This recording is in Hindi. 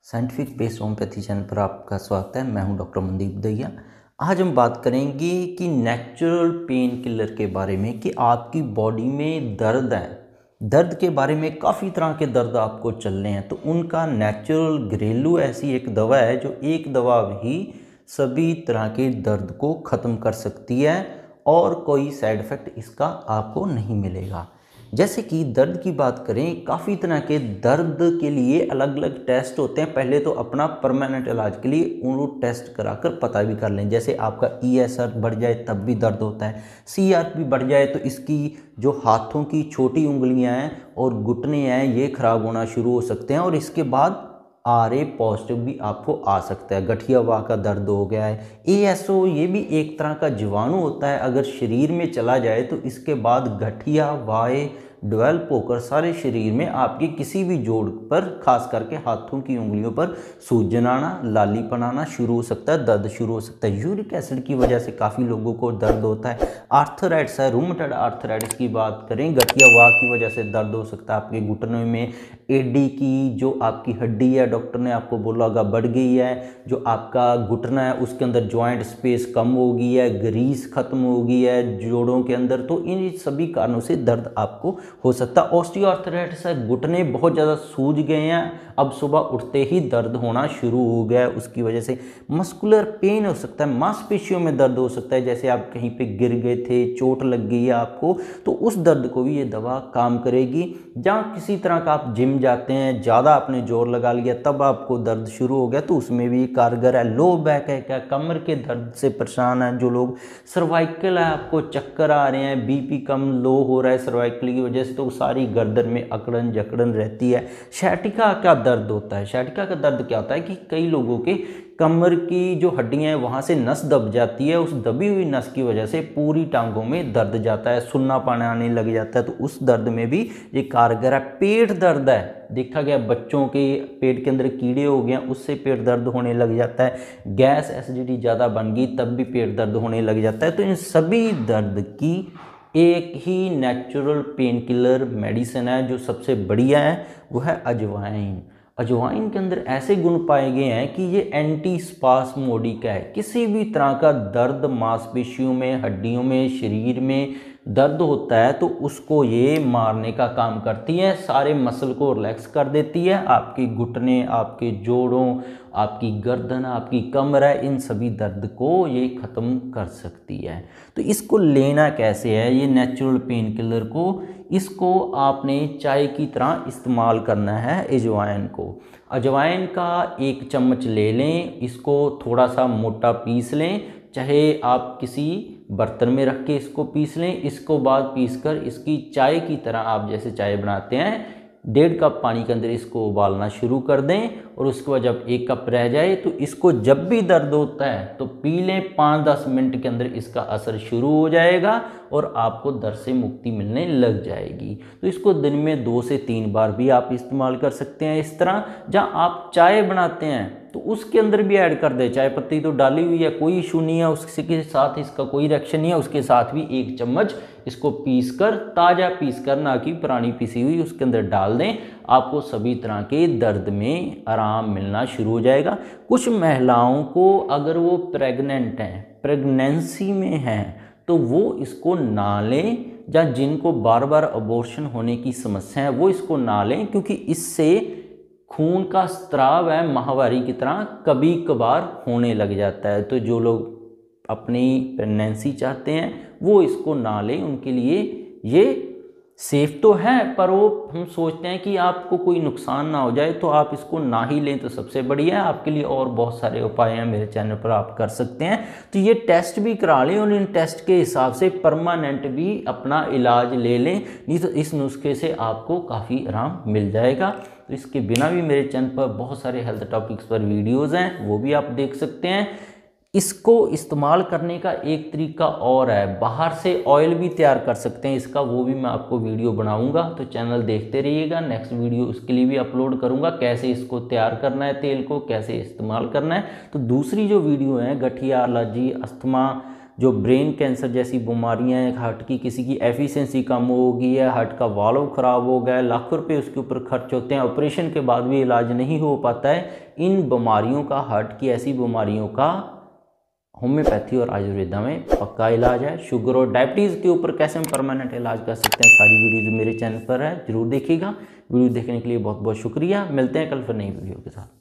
साइंटिफिक बेस्ड होम्योपैथी चैनल पर आपका स्वागत है। मैं हूं डॉक्टर मनदीप दहिया। आज हम बात करेंगे कि नेचुरल पेन किलर के बारे में कि आपकी बॉडी में दर्द है, दर्द के बारे में काफ़ी तरह के दर्द आपको चल रहे हैं, तो उनका नेचुरल घरेलू ऐसी एक दवा है जो एक दवा ही सभी तरह के दर्द को ख़त्म कर सकती है और कोई साइड इफ़ेक्ट इसका आपको नहीं मिलेगा। जैसे कि दर्द की बात करें, काफ़ी तरह के दर्द के लिए अलग अलग टेस्ट होते हैं। पहले तो अपना परमानेंट इलाज के लिए उनको टेस्ट कराकर पता भी कर लें। जैसे आपका ESR बढ़ जाए तब भी दर्द होता है, CRP बढ़ जाए तो इसकी जो हाथों की छोटी उंगलियां हैं और घुटने हैं ये खराब होना शुरू हो सकते हैं और इसके बाद RA पॉजिटिव भी आपको आ सकता है। गठिया वाह का दर्द हो गया है, ASO ये भी एक तरह का जीवाणु होता है, अगर शरीर में चला जाए तो इसके बाद गठिया वाह डेवलप होकर सारे शरीर में आपके किसी भी जोड़ पर, खास करके हाथों की उंगलियों पर सूजन आना, लालीपन आना शुरू हो सकता है, दर्द शुरू हो सकता है। यूरिक एसिड की वजह से काफ़ी लोगों को दर्द होता है। आर्थराइटिस है, रूमेटॉइड आर्थराइटिस की बात करें, गठिया वाह की वजह से दर्द हो सकता है आपके घुटनों में। एडी की जो आपकी हड्डी है, डॉक्टर ने आपको बोला होगा बढ़ गई है, जो आपका घुटना है उसके अंदर जॉइंट स्पेस कम हो गई है, ग्रीस खत्म हो गई है जोड़ों के अंदर, तो इन सभी कारणों से दर्द आपको हो सकता है। ऑस्टियोआर्थराइटिस है, घुटने बहुत ज़्यादा सूज गए हैं, अब सुबह उठते ही दर्द होना शुरू हो गया है, उसकी वजह से मस्कुलर पेन हो सकता है, मांसपेशियों में दर्द हो सकता है। जैसे आप कहीं पे गिर गए थे, चोट लग गई है आपको, तो उस दर्द को भी ये दवा काम करेगी। जहाँ किसी तरह का आप जिम जाते हैं, ज़्यादा आपने जोर लगा लिया तब आपको दर्द शुरू हो गया, तो उसमें भी कारगर है। लो बैक है, क्या कमर के दर्द से परेशान है जो लोग, सर्वाइकल है, आपको चक्कर आ रहे हैं, BP कम लो हो रहा है सर्वाइकल की वजह से, तो सारी गर्दन में अकड़न जकड़न रहती है। शैटिका का दर्द होता है। शैटिका का दर्द क्या होता है कि कई लोगों के कमर की जो हड्डियां हैं वहाँ से नस दब जाती है, उस दबी हुई नस की वजह से पूरी टांगों में दर्द जाता है, सुन्नापन आने लग जाता है, तो उस दर्द में भी ये कारगर है। पेट दर्द है, देखा गया बच्चों के पेट के अंदर कीड़े हो गए, उससे पेट दर्द होने लग जाता है। गैस एसिडिटी ज़्यादा बन गई तब भी पेट दर्द होने लग जाता है। तो इन सभी दर्द की एक ही नेचुरल पेन किलर मेडिसिन है जो सबसे बढ़िया है, वो है अजवाइन। अजवाइन के अंदर ऐसे गुण पाए गए हैं कि ये एंटी स्पास्मोडिक है। किसी भी तरह का दर्द मांसपेशियों में, हड्डियों में, शरीर में दर्द होता है तो उसको ये मारने का काम करती है, सारे मसल को रिलैक्स कर देती है। आपके घुटने, आपके जोड़ों, आपकी गर्दन, आपकी कमर है, इन सभी दर्द को ये ख़त्म कर सकती है। तो इसको लेना कैसे है, ये नेचुरल पेन किलर को, इसको आपने चाय की तरह इस्तेमाल करना है। अजवाइन को, अजवाइन का 1 चम्मच ले लें, इसको थोड़ा सा मोटा पीस लें, चाहे आप किसी बर्तन में रख के इसको पीस लें। इसको बाद पीसकर इसकी चाय की तरह, आप जैसे चाय बनाते हैं, 1.5 कप पानी के अंदर इसको उबालना शुरू कर दें और उसके बाद जब 1 कप रह जाए तो इसको जब भी दर्द होता है तो पी लें। 5-10 मिनट के अंदर इसका असर शुरू हो जाएगा और आपको दर्द से मुक्ति मिलने लग जाएगी। तो इसको दिन में 2 से 3 बार भी आप इस्तेमाल कर सकते हैं। इस तरह जहाँ आप चाय बनाते हैं तो उसके अंदर भी ऐड कर दे, चाय पत्ती तो डाली हुई है, कोई इशू नहीं है, उसके साथ इसका कोई रिएक्शन नहीं है, उसके साथ भी 1 चम्मच इसको पीसकर, ताज़ा पीसकर, ना कि पुरानी पीसी हुई, उसके अंदर डाल दें। आपको सभी तरह के दर्द में आराम मिलना शुरू हो जाएगा। कुछ महिलाओं को अगर वो प्रेग्नेंट हैं, प्रेगनेंसी में हैं, तो वो इसको ना लें, या जिनको बार बार अबॉर्शन होने की समस्या है वो इसको ना लें, क्योंकि इससे खून का स्त्राव है, माहवारी की तरह कभी कभार होने लग जाता है। तो जो लोग अपनी प्रेगनेंसी चाहते हैं वो इसको ना लें, उनके लिए ये सेफ तो है, पर वो हम सोचते हैं कि आपको कोई नुकसान ना हो जाए, तो आप इसको ना ही लें तो सबसे बढ़िया है। आपके लिए और बहुत सारे उपाय हैं मेरे चैनल पर, आप कर सकते हैं। तो ये टेस्ट भी करा लें और इन टेस्ट के हिसाब से परमानेंट भी अपना इलाज ले लें, नहीं तो इस नुस्खे से आपको काफ़ी आराम मिल जाएगा। तो इसके बिना भी मेरे चैनल पर बहुत सारे हेल्थ टॉपिक्स पर वीडियोज़ हैं, वो भी आप देख सकते हैं। इसको इस्तेमाल करने का एक तरीका और है, बाहर से ऑयल भी तैयार कर सकते हैं इसका, वो भी मैं आपको वीडियो बनाऊंगा, तो चैनल देखते रहिएगा। नेक्स्ट वीडियो उसके लिए भी अपलोड करूंगा, कैसे इसको तैयार करना है, तेल को कैसे इस्तेमाल करना है। तो दूसरी जो वीडियो है, गठिया, एलर्जी, अस्थमा, जो ब्रेन कैंसर जैसी बीमारियां हैं, हार्ट की किसी की एफिशिएंसी कम हो गई है, हार्ट का वाल्व ख़राब हो गया है, लाखों रुपए उसके ऊपर खर्च होते हैं, ऑपरेशन के बाद भी इलाज नहीं हो पाता है, इन बीमारियों का, हार्ट की ऐसी बीमारियों का होम्योपैथी और आयुर्वेदा में पक्का इलाज है। शुगर और डायबिटीज़ के ऊपर कैसे हम परमानेंट इलाज कर सकते हैं, सारी वीडियोज़ मेरे चैनल पर है, जरूर देखिएगा। वीडियो देखने के लिए बहुत बहुत शुक्रिया। मिलते हैं कल फिर नई वीडियो के साथ।